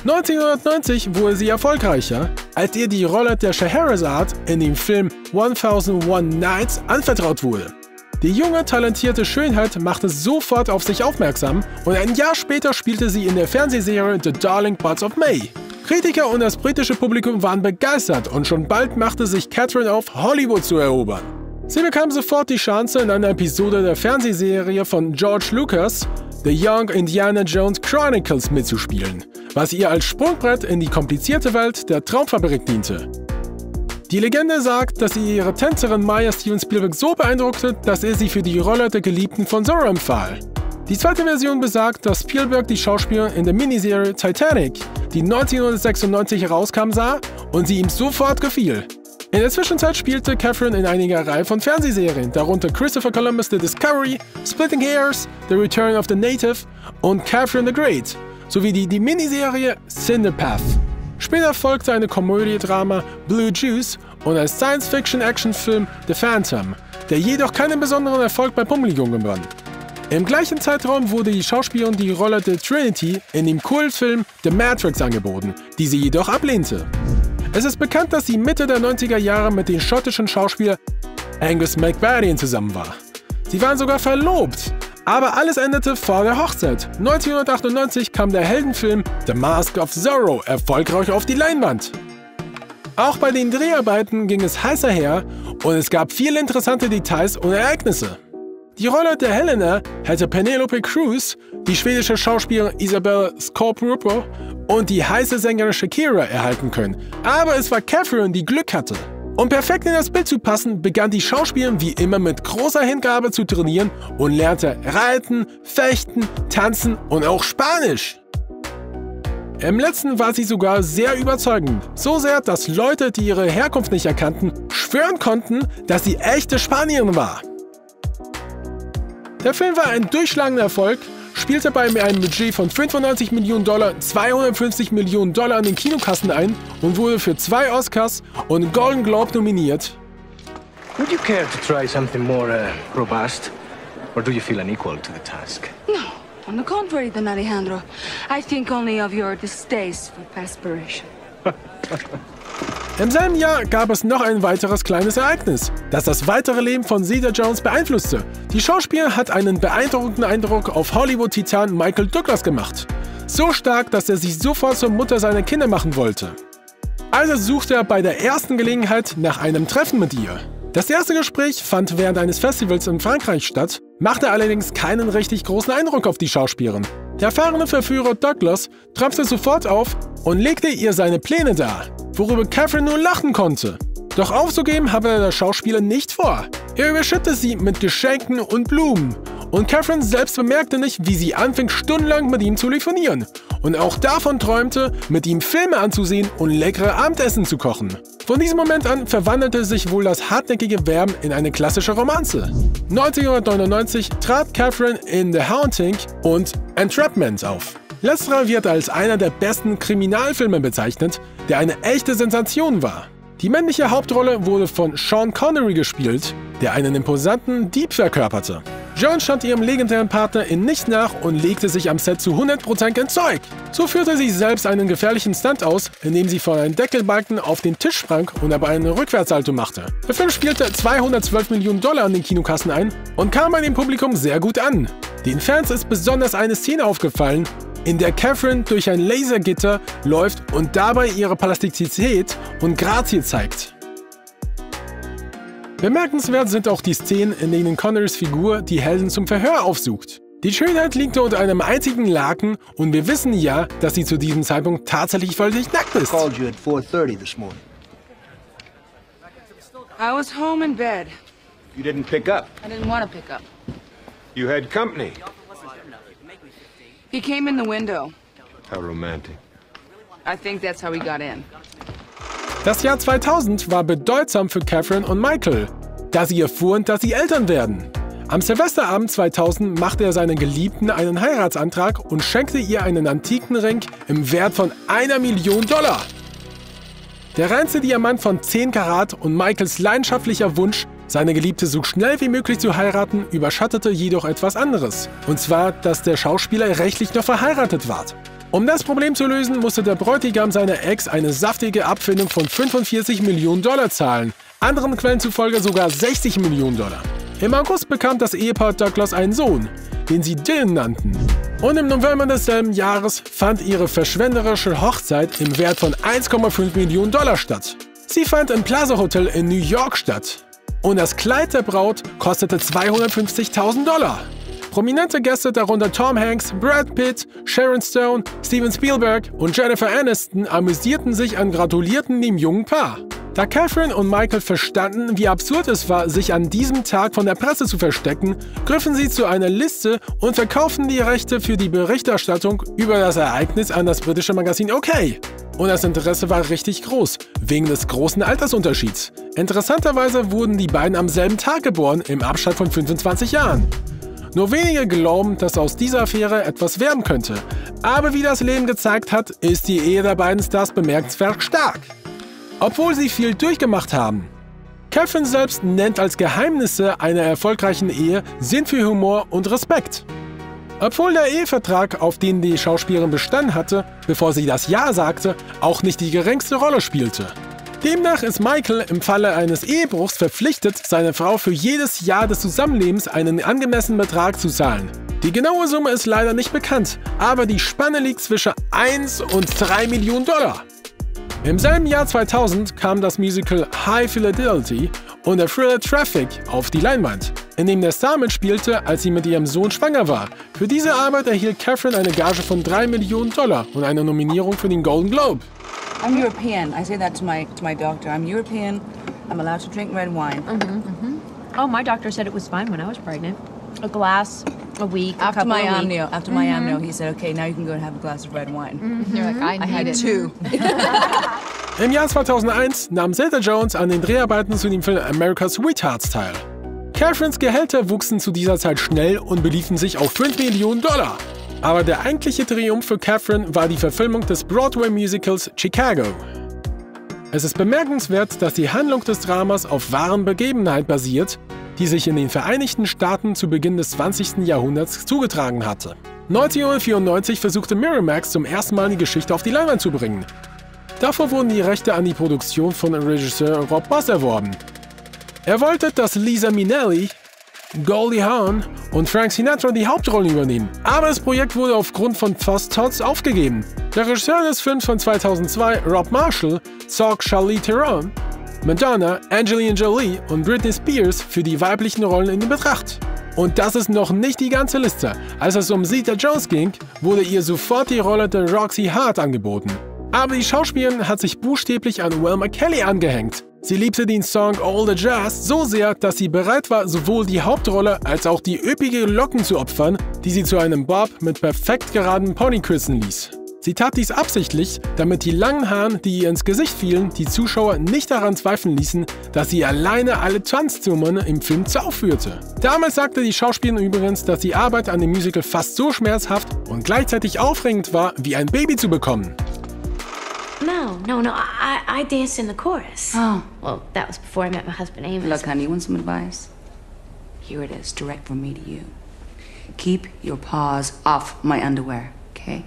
[SPEAKER 3] 1990 wurde sie erfolgreicher, als ihr die Rolle der Scheherazade in dem Film 1001 Nights anvertraut wurde. Die junge, talentierte Schönheit machte sofort auf sich aufmerksam und ein Jahr später spielte sie in der Fernsehserie The Darling Parts of May. Kritiker und das britische Publikum waren begeistert und schon bald machte sich Catherine auf, Hollywood zu erobern. Sie bekam sofort die Chance, in einer Episode der Fernsehserie von George Lucas, The Young Indiana Jones Chronicles, mitzuspielen, was ihr als Sprungbrett in die komplizierte Welt der Traumfabrik diente. Die Legende sagt, dass sie ihre Tänzerin Maya Steven Spielberg so beeindruckte, dass er sie für die Rolle der Geliebten von Zorro empfahl. Die zweite Version besagt, dass Spielberg die Schauspielerin in der Miniserie Titanic, die 1996 herauskam, sah und sie ihm sofort gefiel. In der Zwischenzeit spielte Catherine in einiger Reihe von Fernsehserien, darunter Christopher Columbus The Discovery, Splitting Hairs, The Return of the Native und Catherine the Great, sowie die Miniserie Cinderpath. Später folgte eine Komödie-Drama Blue Juice und ein Science-Fiction-Action-Film The Phantom, der jedoch keinen besonderen Erfolg bei Publikum gewann. Im gleichen Zeitraum wurde die Schauspielerin die Rolle der Trinity in dem Kultfilm The Matrix angeboten, die sie jedoch ablehnte. Es ist bekannt, dass sie Mitte der 90er Jahre mit dem schottischen Schauspieler Angus MacFadyen zusammen war. Sie waren sogar verlobt. Aber alles endete vor der Hochzeit. 1998 kam der Heldenfilm The Mask of Zorro erfolgreich auf die Leinwand. Auch bei den Dreharbeiten ging es heißer her und es gab viele interessante Details und Ereignisse. Die Rolle der Helena hätte Penelope Cruz, die schwedische Schauspielerin Isabelle Scoruppo und die heiße Sängerin Shakira erhalten können. Aber es war Catherine, die Glück hatte. Um perfekt in das Bild zu passen, begann die Schauspielerin wie immer mit großer Hingabe zu trainieren und lernte Reiten, Fechten, Tanzen und auch Spanisch. Im letzten war sie sogar sehr überzeugend. So sehr, dass Leute, die ihre Herkunft nicht erkannten, schwören konnten, dass sie echte Spanierin war. Der Film war ein durchschlagender Erfolg, spielte bei einem Budget von $95 Millionen 250 Millionen an den Kinokassen ein und wurde für 2 Oscars und einen Golden Globe nominiert.
[SPEAKER 2] Would you care to try something more robust? Or do you feel unequal to the task?
[SPEAKER 10] No, on the contrary, Don Alejandro. I think only of your distaste for perspiration.
[SPEAKER 3] Im selben Jahr gab es noch ein weiteres kleines Ereignis, das das weitere Leben von Zeta Jones beeinflusste. Die Schauspielerin hat einen beeindruckenden Eindruck auf Hollywood-Titan Michael Douglas gemacht. So stark, dass er sich sofort zur Mutter seiner Kinder machen wollte. Also suchte er bei der ersten Gelegenheit nach einem Treffen mit ihr. Das erste Gespräch fand während eines Festivals in Frankreich statt, machte allerdings keinen richtig großen Eindruck auf die Schauspielerin. Der erfahrene Verführer Douglas trabte sofort auf und legte ihr seine Pläne dar, worüber Catherine nur lachen konnte. Doch aufzugeben habe der Schauspieler nicht vor. Er überschüttete sie mit Geschenken und Blumen. Und Catherine selbst bemerkte nicht, wie sie anfing, stundenlang mit ihm zu telefonieren. Und auch davon träumte, mit ihm Filme anzusehen und leckere Abendessen zu kochen. Von diesem Moment an verwandelte sich wohl das hartnäckige Werben in eine klassische Romanze. 1999 trat Catherine in The Haunting und Entrapment auf. Letzterer wird als einer der besten Kriminalfilme bezeichnet, der eine echte Sensation war. Die männliche Hauptrolle wurde von Sean Connery gespielt, der einen imposanten Dieb verkörperte. Jones stand ihrem legendären Partner in nichts nach und legte sich am Set zu 100% ins Zeug. So führte sie selbst einen gefährlichen Stunt aus, indem sie von einem Deckelbalken auf den Tisch sprang und dabei einen Rückwärtssalto machte. Der Film spielte $212 Millionen an den Kinokassen ein und kam bei dem Publikum sehr gut an. Den Fans ist besonders eine Szene aufgefallen, in der Catherine durch ein Lasergitter läuft und dabei ihre Plastizität und Grazie zeigt. Bemerkenswert sind auch die Szenen, in denen Connerys Figur die Helden zum Verhör aufsucht. Die Schönheit liegt unter einem einzigen Laken und wir wissen ja, dass sie zu diesem Zeitpunkt tatsächlich völlig nackt ist.
[SPEAKER 11] I called you at 4:30 this morning.
[SPEAKER 10] I was home in bed.
[SPEAKER 11] You didn't pick up.
[SPEAKER 10] I didn't want to pick up.
[SPEAKER 11] You had company.
[SPEAKER 10] He came in the window.
[SPEAKER 11] How romantic.
[SPEAKER 10] I think that's how he got in.
[SPEAKER 3] Das Jahr 2000 war bedeutsam für Catherine und Michael, da sie erfuhren, dass sie Eltern werden. Am Silvesterabend 2000 machte er seiner Geliebten einen Heiratsantrag und schenkte ihr einen antiken Ring im Wert von $1 Million. Der reinste Diamant von 10 Karat und Michaels leidenschaftlicher Wunsch, seine Geliebte so schnell wie möglich zu heiraten, überschattete jedoch etwas anderes. Und zwar, dass der Schauspieler rechtlich noch verheiratet war. Um das Problem zu lösen, musste der Bräutigam seiner Ex eine saftige Abfindung von 45 Millionen Dollar zahlen, anderen Quellen zufolge sogar 60 Millionen Dollar. Im August bekam das Ehepaar Douglas einen Sohn, den sie Dylan nannten. Und im November desselben Jahres fand ihre verschwenderische Hochzeit im Wert von 1,5 Millionen Dollar statt. Sie fand im Plaza Hotel in New York statt. Und das Kleid der Braut kostete 250.000 Dollar. Prominente Gäste, darunter Tom Hanks, Brad Pitt, Sharon Stone, Steven Spielberg und Jennifer Aniston, amüsierten sich und gratulierten dem jungen Paar. Da Catherine und Michael verstanden, wie absurd es war, sich an diesem Tag von der Presse zu verstecken, griffen sie zu einer Liste und verkauften die Rechte für die Berichterstattung über das Ereignis an das britische Magazin OK. Und das Interesse war richtig groß, wegen des großen Altersunterschieds. Interessanterweise wurden die beiden am selben Tag geboren, im Abstand von 25 Jahren. Nur wenige glauben, dass aus dieser Affäre etwas werden könnte. Aber wie das Leben gezeigt hat, ist die Ehe der beiden Stars bemerkenswert stark. Obwohl sie viel durchgemacht haben. Catherine selbst nennt als Geheimnisse einer erfolgreichen Ehe Sinn für Humor und Respekt. Obwohl der Ehevertrag, auf den die Schauspielerin bestanden hatte, bevor sie das Ja sagte, auch nicht die geringste Rolle spielte. Demnach ist Michael im Falle eines Ehebruchs verpflichtet, seiner Frau für jedes Jahr des Zusammenlebens einen angemessenen Betrag zu zahlen. Die genaue Summe ist leider nicht bekannt, aber die Spanne liegt zwischen 1 und 3 Millionen Dollar. Im selben Jahr 2000 kam das Musical High Fidelity und der Thriller Traffic auf die Leinwand, in dem der Star mitspielte, als sie mit ihrem Sohn schwanger war. Für diese Arbeit erhielt Catherine eine Gage von 3 Millionen Dollar und eine Nominierung für den Golden Globe.
[SPEAKER 12] I'm European. I say that to my doctor. I'm European. I'm allowed to drink red wine.
[SPEAKER 13] Oh, my doctor said it was fine when I was pregnant. A glass a week.
[SPEAKER 12] After my amnio, he said, okay, now you can go and have a glass of red wine.
[SPEAKER 13] You're like, I
[SPEAKER 12] had
[SPEAKER 13] need it.
[SPEAKER 12] 2.
[SPEAKER 3] Im Jahr 2001 nahm Zeta-Jones an den Dreharbeiten zu dem Film America's Sweethearts teil. Catherines Gehälter wuchsen zu dieser Zeit schnell und beliefen sich auf 5 Millionen Dollar. Aber der eigentliche Triumph für Catherine war die Verfilmung des Broadway-Musicals Chicago. Es ist bemerkenswert, dass die Handlung des Dramas auf wahren Begebenheiten basiert, die sich in den Vereinigten Staaten zu Beginn des 20. Jahrhunderts zugetragen hatte. 1994 versuchte Miramax zum ersten Mal die Geschichte auf die Leinwand zu bringen. Davor wurden die Rechte an die Produktion von Regisseur Rob Boss erworben. Er wollte, dass Liza Minnelli, Goldie Hawn und Frank Sinatra die Hauptrollen übernehmen. Aber das Projekt wurde aufgrund von Fosstods aufgegeben. Der Regisseur des Films von 2002, Rob Marshall, zog Charlize Theron, Madonna, Angelina Jolie und Britney Spears für die weiblichen Rollen in Betracht. Und das ist noch nicht die ganze Liste. Als es um Zeta-Jones ging, wurde ihr sofort die Rolle der Roxy Hart angeboten. Aber die Schauspielerin hat sich buchstäblich an Wilma Kelly angehängt. Sie liebte den Song All the Jazz so sehr, dass sie bereit war, sowohl die Hauptrolle als auch die üppige Locken zu opfern, die sie zu einem Bob mit perfekt geraden Pony kürzen ließ. Sie tat dies absichtlich, damit die langen Haaren, die ihr ins Gesicht fielen, die Zuschauer nicht daran zweifeln ließen, dass sie alleine alle Tanznummern im Film aufführte. Damals sagte die Schauspielerin übrigens, dass die Arbeit an dem Musical fast so schmerzhaft und gleichzeitig aufregend war, wie ein Baby zu bekommen.
[SPEAKER 13] No. I danced in the chorus.
[SPEAKER 12] Oh.
[SPEAKER 13] Well, that was before I met my husband Amos.
[SPEAKER 12] Look, honey, you want some advice? Here it is, direct from me to you. Keep your paws off my underwear, okay?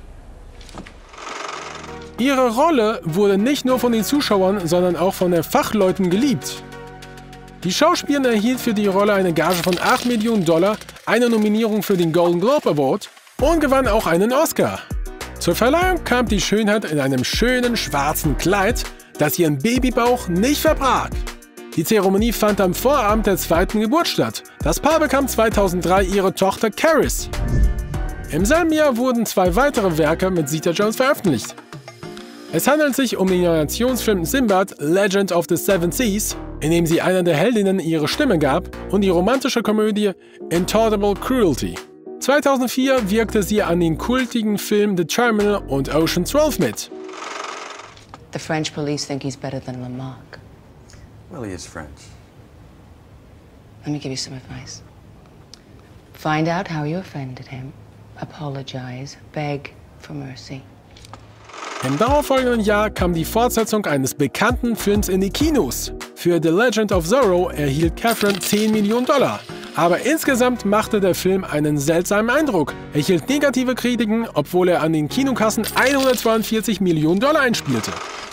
[SPEAKER 3] Ihre Rolle wurde nicht nur von den Zuschauern, sondern auch von den Fachleuten geliebt. Die Schauspielerin erhielt für die Rolle eine Gage von 8 Millionen Dollar, eine Nominierung für den Golden Globe Award und gewann auch einen Oscar. Zur Verleihung kam die Schönheit in einem schönen schwarzen Kleid, das ihren Babybauch nicht verbarg. Die Zeremonie fand am Vorabend der 2. Geburt statt. Das Paar bekam 2003 ihre Tochter Caris. Im selben Jahr wurden 2 weitere Werke mit Zeta-Jones veröffentlicht. Es handelt sich um den Animationsfilm Sinbad Legend of the Seven Seas, in dem sie einer der Heldinnen ihre Stimme gab, und die romantische Komödie Intolerable Cruelty. 2004 wirkte sie an den kultigen Filmen The Terminal und Ocean 12 mit.
[SPEAKER 12] The French police think he's better than Lamarck.
[SPEAKER 1] Well, he is French.
[SPEAKER 12] Let me give you some advice. Find out how you offended him. Apologize. Beg for mercy.
[SPEAKER 3] Im darauffolgenden Jahr kam die Fortsetzung eines bekannten Films in die Kinos. Für The Legend of Zorro erhielt Catherine 10 Millionen Dollar. Aber insgesamt machte der Film einen seltsamen Eindruck. Er erhielt negative Kritiken, obwohl er an den Kinokassen 142 Millionen Dollar einspielte.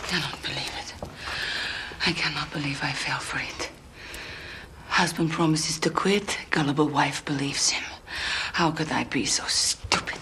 [SPEAKER 10] I cannot believe I fell for it. Husband promises to quit, gullible wife believes him. How could I be so stupid?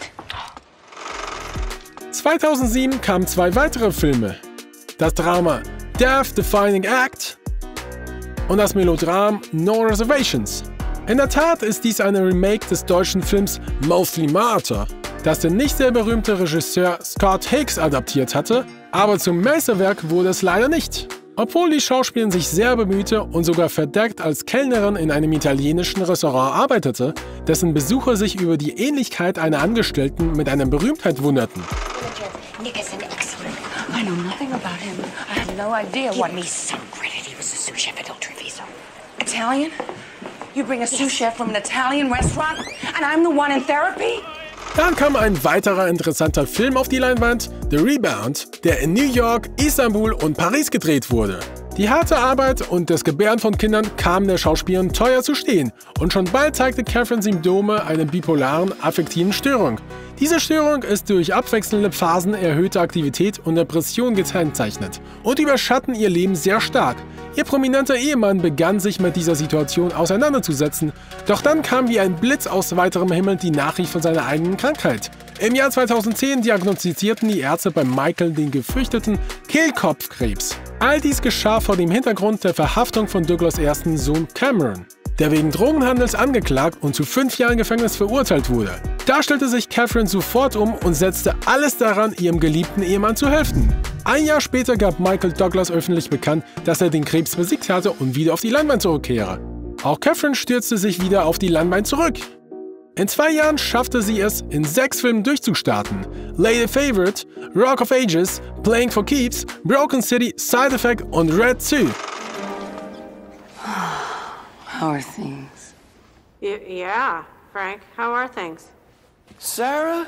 [SPEAKER 3] 2007 kamen 2 weitere Filme. Das Drama Death Defining Act und das Melodram No Reservations. In der Tat ist dies eine Remake des deutschen Films Mostly Murder, das der nicht sehr berühmte Regisseur Scott Hicks adaptiert hatte, aber zum Meisterwerk wurde es leider nicht. Obwohl die Schauspielerin sich sehr bemühte und sogar verdeckt als Kellnerin in einem italienischen Restaurant arbeitete, dessen Besucher sich über die Ähnlichkeit einer Angestellten mit einer Berühmtheit wunderten.
[SPEAKER 10] Nick is an excellent. I know nothing about him. I had no idea what. Give me some credit. He was a sous chef at Il Treviso. Italian? You bring a sous chef from an Italian restaurant, and I'm the one in therapy?
[SPEAKER 3] Dann kam ein weiterer interessanter Film auf die Leinwand, The Rebound, der in New York, Istanbul und Paris gedreht wurde. Die harte Arbeit und das Gebären von Kindern kamen der Schauspielerin teuer zu stehen und schon bald zeigte Catherine Symptome einer bipolaren affektiven Störung. Diese Störung ist durch abwechselnde Phasen erhöhter Aktivität und Depression gekennzeichnet und überschatten ihr Leben sehr stark. Ihr prominenter Ehemann begann sich mit dieser Situation auseinanderzusetzen, doch dann kam wie ein Blitz aus weiterem Himmel die Nachricht von seiner eigenen Krankheit. Im Jahr 2010 diagnostizierten die Ärzte bei Michael den gefürchteten Kehlkopfkrebs. All dies geschah vor dem Hintergrund der Verhaftung von Douglas' ersten Sohn Cameron, der wegen Drogenhandels angeklagt und zu 5 Jahren Gefängnis verurteilt wurde. Da stellte sich Catherine sofort um und setzte alles daran, ihrem geliebten Ehemann zu helfen. Ein Jahr später gab Michael Douglas öffentlich bekannt, dass er den Krebs besiegt hatte und wieder auf die Leinwand zurückkehre. Auch Catherine stürzte sich wieder auf die Leinwand zurück. In 2 Jahren schaffte sie es, in 6 Filmen durchzustarten. Lady Favorite, Rock of Ages, Playing for Keeps, Broken City, Side Effect und Red 2.
[SPEAKER 10] How are things?
[SPEAKER 14] Yeah, Frank, how are things?
[SPEAKER 15] Sarah?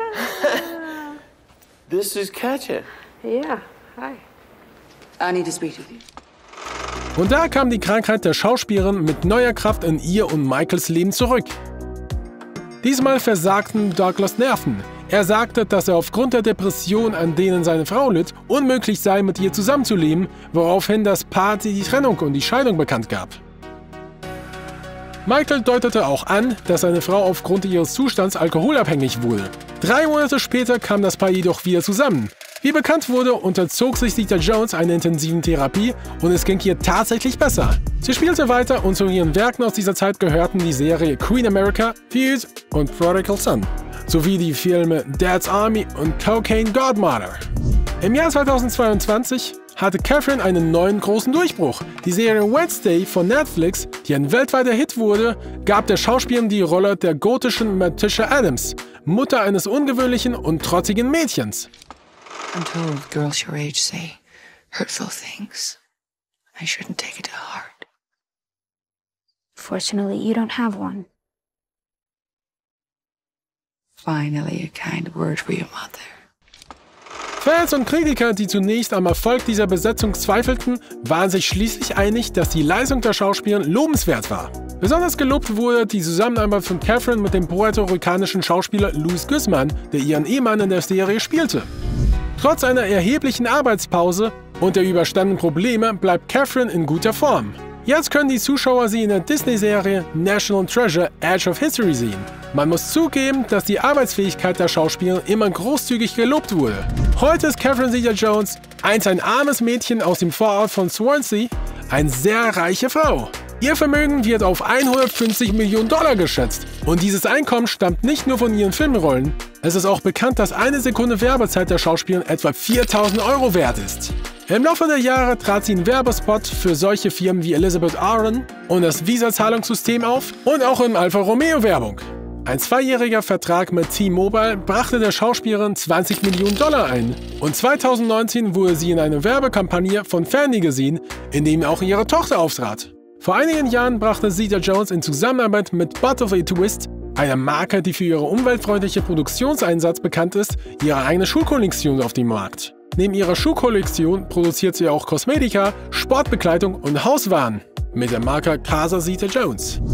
[SPEAKER 15] This is Katja.
[SPEAKER 14] Yeah, hi.
[SPEAKER 10] I need to speak to you.
[SPEAKER 3] Und da kam die Krankheit der Schauspielerin mit neuer Kraft in ihr und Michaels Leben zurück. Diesmal versagten Douglas' Nerven. Er sagte, dass er aufgrund der Depression, an denen seine Frau litt, unmöglich sei, mit ihr zusammenzuleben, woraufhin das Paar die Trennung und die Scheidung bekannt gab. Michael deutete auch an, dass seine Frau aufgrund ihres Zustands alkoholabhängig wurde. 3 Monate später kam das Paar jedoch wieder zusammen. Wie bekannt wurde, unterzog sich Zeta-Jones einer intensiven Therapie und es ging ihr tatsächlich besser. Sie spielte weiter und zu ihren Werken aus dieser Zeit gehörten die Serie Queen America, Feud und Prodigal Son, sowie die Filme Dad's Army und Cocaine Godmother. Im Jahr 2022 hatte Catherine einen neuen großen Durchbruch. Die Serie Wednesday von Netflix, die ein weltweiter Hit wurde, gab der Schauspielerin die Rolle der gotischen Morticia Adams, Mutter eines ungewöhnlichen und trotzigen Mädchens.
[SPEAKER 10] I'm told girls your age say hurtful things. I shouldn't take it to heart.
[SPEAKER 16] Fortunately, you don't have one.
[SPEAKER 10] Finally, a kind word for your mother.
[SPEAKER 3] Fans und Kritiker, die zunächst am Erfolg dieser Besetzung zweifelten, waren sich schließlich einig, dass die Leistung der Schauspielerin lobenswert war. Besonders gelobt wurde die Zusammenarbeit von Catherine mit dem puerto-ricanischen Schauspieler Luis Guzman, der ihren Ehemann in der Serie spielte. Trotz einer erheblichen Arbeitspause und der überstandenen Probleme bleibt Catherine in guter Form. Jetzt können die Zuschauer sie in der Disney-Serie National Treasure: Edge of History sehen. Man muss zugeben, dass die Arbeitsfähigkeit der Schauspielerin immer großzügig gelobt wurde. Heute ist Catherine Zeta-Jones einst ein armes Mädchen aus dem Vorort von Swansea, eine sehr reiche Frau. Ihr Vermögen wird auf 150 Millionen Dollar geschätzt. Und dieses Einkommen stammt nicht nur von ihren Filmrollen. Es ist auch bekannt, dass 1 Sekunde Werbezeit der Schauspielerin etwa 4.000 € wert ist. Im Laufe der Jahre trat sie in Werbespots für solche Firmen wie Elizabeth Arden und das Visa-Zahlungssystem auf und auch in Alfa Romeo-Werbung. Ein 2-jähriger Vertrag mit T-Mobile brachte der Schauspielerin 20 Millionen Dollar ein. Und 2019 wurde sie in einer Werbekampagne von Fendi gesehen, in dem auch ihre Tochter auftrat. Vor einigen Jahren brachte Zeta-Jones in Zusammenarbeit mit Butterfly Twist, einer Marke, die für ihre umweltfreundliche Produktionseinsatz bekannt ist, ihre eigene Schuhkollektion auf den Markt. Neben ihrer Schuhkollektion produziert sie auch Kosmetika, Sportbekleidung und Hauswaren mit der Marke Casa Zeta-Jones.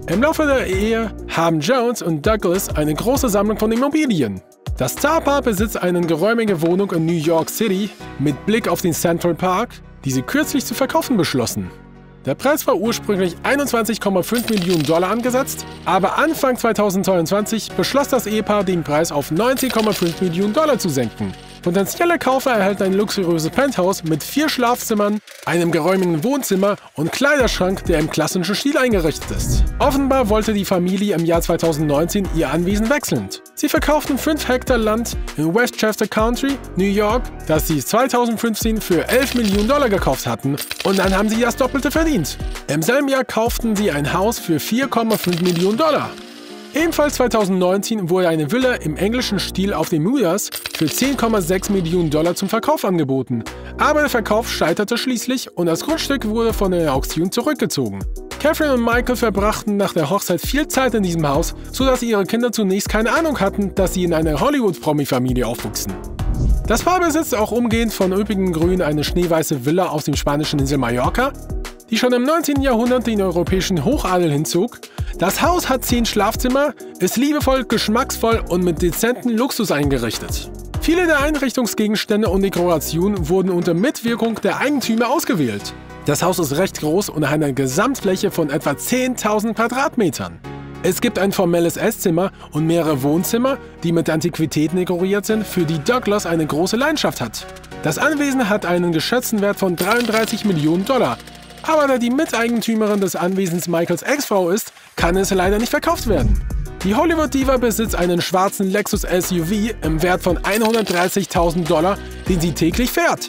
[SPEAKER 3] Im Laufe der Ehe haben Jones und Douglas eine große Sammlung von Immobilien. Das Starpaar besitzt eine geräumige Wohnung in New York City mit Blick auf den Central Park, die sie kürzlich zu verkaufen beschlossen. Der Preis war ursprünglich 21,5 Millionen Dollar angesetzt, aber Anfang 2022 beschloss das Ehepaar, den Preis auf 19,5 Millionen Dollar zu senken. Potenzielle Käufer erhalten ein luxuriöses Penthouse mit 4 Schlafzimmern, einem geräumigen Wohnzimmer und Kleiderschrank, der im klassischen Stil eingerichtet ist. Offenbar wollte die Familie im Jahr 2019 ihr Anwesen wechseln. Sie verkauften 5 Hektar Land in Westchester County, New York, das sie 2015 für 11 Millionen Dollar gekauft hatten, und dann haben sie das Doppelte verdient. Im selben Jahr kauften sie ein Haus für 4,5 Millionen Dollar. Ebenfalls 2019 wurde eine Villa im englischen Stil auf den Mudas für 10,6 Millionen Dollar zum Verkauf angeboten. Aber der Verkauf scheiterte schließlich und das Grundstück wurde von der Auktion zurückgezogen. Catherine und Michael verbrachten nach der Hochzeit viel Zeit in diesem Haus, sodass ihre Kinder zunächst keine Ahnung hatten, dass sie in einer Hollywood-Promi-Familie aufwuchsen. Das Paar besitzt auch umgehend von üppigen Grün eine schneeweiße Villa auf dem spanischen Insel Mallorca, die schon im 19. Jahrhundert den europäischen Hochadel hinzog. Das Haus hat 10 Schlafzimmer, ist liebevoll, geschmacksvoll und mit dezentem Luxus eingerichtet. Viele der Einrichtungsgegenstände und Dekorationen wurden unter Mitwirkung der Eigentümer ausgewählt. Das Haus ist recht groß und hat eine Gesamtfläche von etwa 10.000 Quadratmetern. Es gibt ein formelles Esszimmer und mehrere Wohnzimmer, die mit Antiquitäten dekoriert sind, für die Douglas eine große Leidenschaft hat. Das Anwesen hat einen geschätzten Wert von 33 Millionen Dollar. Aber da die Miteigentümerin des Anwesens Michaels Ex-Frau ist, kann es leider nicht verkauft werden. Die Hollywood-Diva besitzt einen schwarzen Lexus SUV im Wert von 130.000 Dollar, den sie täglich fährt.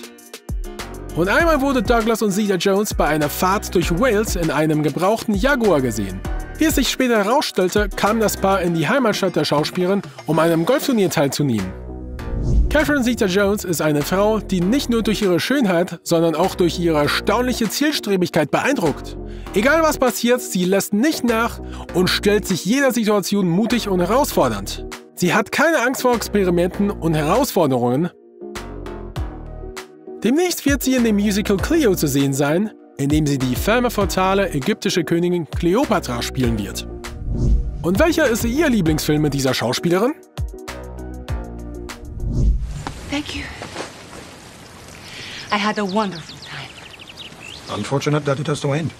[SPEAKER 3] Und einmal wurde Douglas und Zeta Jones bei einer Fahrt durch Wales in einem gebrauchten Jaguar gesehen. Wie es sich später herausstellte, kam das Paar in die Heimatstadt der Schauspielerin, um an einem Golfturnier teilzunehmen. Catherine Zeta-Jones ist eine Frau, die nicht nur durch ihre Schönheit, sondern auch durch ihre erstaunliche Zielstrebigkeit beeindruckt. Egal was passiert, sie lässt nicht nach und stellt sich jeder Situation mutig und herausfordernd. Sie hat keine Angst vor Experimenten und Herausforderungen. Demnächst wird sie in dem Musical Cleo zu sehen sein, in dem sie die femme fatale ägyptische Königin Kleopatra spielen wird. Und welcher ist Ihr Lieblingsfilm mit dieser Schauspielerin?
[SPEAKER 10] Thank you. I had a wonderful time.
[SPEAKER 11] Unfortunate that it has to end.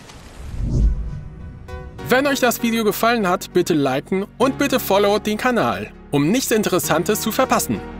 [SPEAKER 3] Wenn euch das Video gefallen hat, bitte liken und bitte follow den Kanal, um nichts Interessantes zu verpassen.